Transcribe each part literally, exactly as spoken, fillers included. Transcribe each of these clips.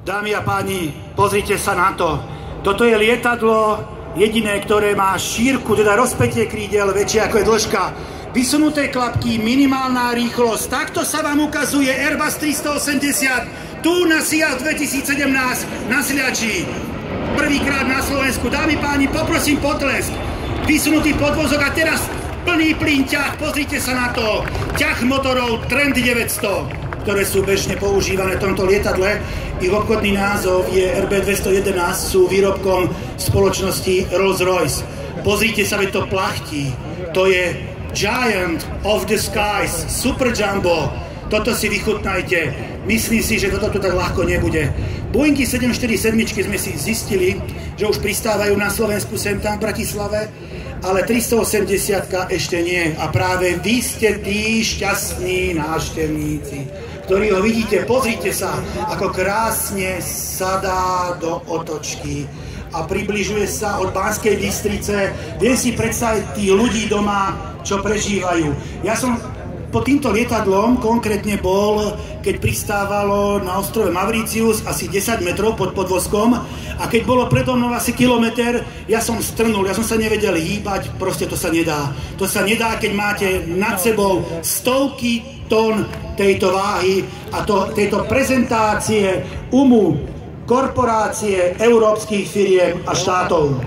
Dámy a páni, pozrite sa na to. Toto je lietadlo jediné, ktoré má šírku, teda rozpätie krídel väčšie ako je dĺžka. Vysunuté klapky, minimálna rýchlosť. Takto sa vám ukazuje Airbus tristoosemdesiat tu na Siaf dvetisícsedemnásť na Sliači. Prvýkrát na Slovensku. Dámy páni, poprosím potlesk. Vysunutý podvozok a teraz plný plyn ťah. Pozrite sa na to. Ťah motorov Trend deväťsto, ktoré sú bežne používané v tomto lietadle. Ich obchodný názov je er bé dvestojedenásť, sú výrobkom spoločnosti Rolls-Royce. Pozrite sa, veď to plachtí. To je Giant of the Skies, Super Jumbo. Toto si vychutnajte. Myslím si, že toto tu tak ľahko nebude. Boeingy sedem štyri sedem sme si zistili, že už pristávajú na Slovensku sem tam v Bratislave, ale tristoosemdesiat ešte nie. A práve vy ste tí šťastní návštevníci, ktorí ho vidíte. Pozrite sa, ako krásne sadá do otočky a približuje sa od Banskej Bystrice. Viem si predstaviť tých ľudí doma, čo prežívajú. Ja som pod týmto lietadlom konkrétne bol, keď pristávalo na ostrove Mauritius asi desať metrov pod podvozkom, a keď bolo predo mnou asi kilometr, ja som strnul, ja som sa nevedel hýbať, proste to sa nedá. To sa nedá, keď máte nad sebou stovky tón tejto váhy a to, tejto prezentácie umu korporácie európskych firiem a štátov.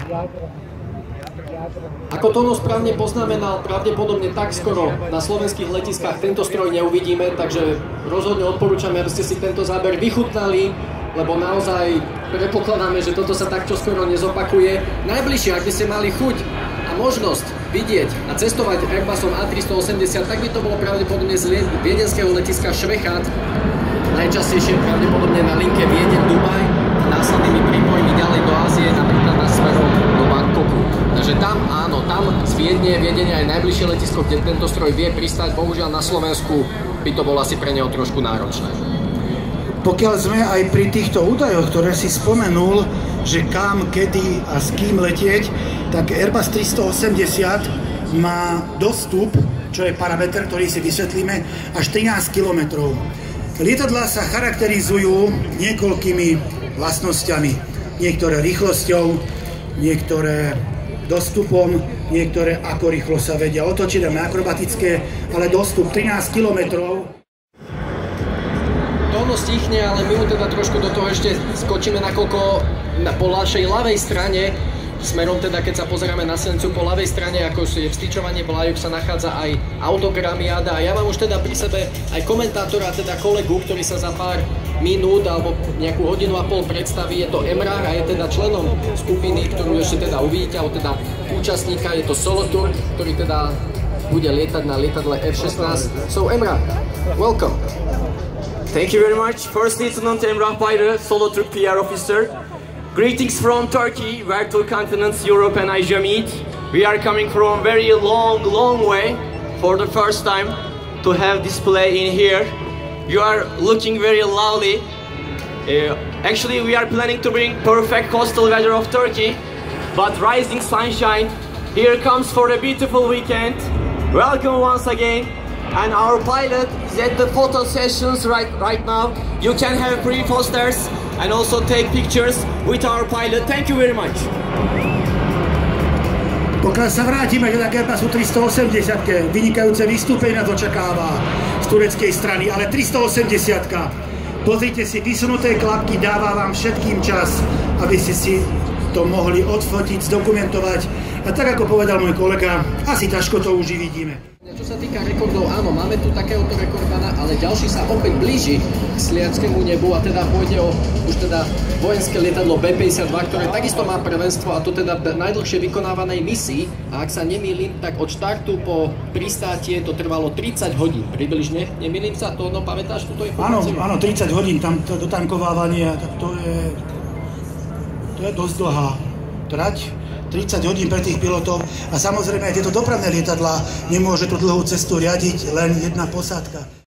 Ako Tono správne poznamenal, pravdepodobne tak skoro na slovenských letiskách tento stroj neuvidíme, takže rozhodne odporúčame, aby ste si tento záber vychutnali, lebo naozaj predpokladáme, že toto sa tak čoskoro nezopakuje. Najbližšie, ak by ste mali chuť a možnosť vidieť a cestovať Airbusom á tristoosemdesiat, tak by to bolo pravdepodobne z viedenského letiska Švechat, najčastejšie pravdepodobne na linke Viedeň-Dubaj a následnými prípojmi ďalej do Ázie, napríklad na smerom do Bangkoku. Takže tam, áno, tam z Viedne, Viedenia je najbližšie letisko, kde tento stroj vie pristať. Bohužiaľ na Slovensku by to bolo asi pre neho trošku náročné. Pokiaľ sme aj pri týchto údajoch, ktoré si spomenul, že kam, kedy a s kým letieť, tak Airbus tristoosemdesiat má dostup, čo je parameter, ktorý si vysvetlíme, až trinásť kilometrov. Lietadlá sa charakterizujú niekoľkými vlastnosťami. Niektoré rýchlosťou, niektoré dostupom, niektoré ako rýchlo sa vedia otočiť, a akrobatické, ale dostup trinásť kilometrov. To ono stichne, ale my mu teda trošku do toho ešte skočíme, nakoľko na, po našej ľavej strane, smerom teda, keď sa pozeráme na silnicu po ľavej strane, ako je vstyčovanie vlajok, sa nachádza aj autogramiáda. A ja mám už teda pri sebe aj komentátora, teda kolegu, ktorý sa za pár minút alebo nejakú hodinu a pol predstaví. Je to Emrár a je teda členom skupiny, ktorú ešte teda uvidíte, alebo teda účastníka, je to Solo Tour, ktorý teda bude lietať na lietadle ef šestnásť. So Emrár, welcome. Thank you very much. First Lieutenant Emrah Bayra, Solo Tour P R Officer. Greetings from Turkey, where two continents, Europe and Asia meet. We are coming from a very long, long way for the first time to have display in here. You are looking very lovely. Uh, actually, we are planning to bring perfect coastal weather of Turkey, but rising sunshine here comes for a beautiful weekend. Welcome once again. And our pilot is at the photo sessions right, right now. You can have free posters and also take pictures with our pilot. Thank you very much. Pokiaľ sa vrátime k Airbusu tristoosemdesiat, vynikajúce vystúpenie nás očakáva z tureckej strany, ale tristoosemdesiat, pozrite si, vysunuté klapky, dáva vám všetkým čas, aby ste si to mohli odfotiť, zdokumentovať. A tak ako povedal môj kolega, asi ťažko to už i vidíme. Čo sa týka rekordov, áno, máme tu takéhoto rekordmana, ale ďalší sa opäť blíži k Sliackému nebu a teda pôjde o už teda vojenské lietadlo bé päťdesiatdva, ktoré takisto má prvenstvo, a to teda najdlhšie vykonávanej misii. A ak sa nemýlim, tak od štartu po pristátie to trvalo tridsať hodín približne. Nemýlim sa, to no, pamätáš túto informáciu? Áno, áno, tridsať hodín, tam to dotankovávanie, tak to je, to je dosť dlhá trať. tridsať hodín pre tých pilotov, a samozrejme aj tieto dopravné lietadlá nemôže tú dlhú cestu riadiť len jedna posádka.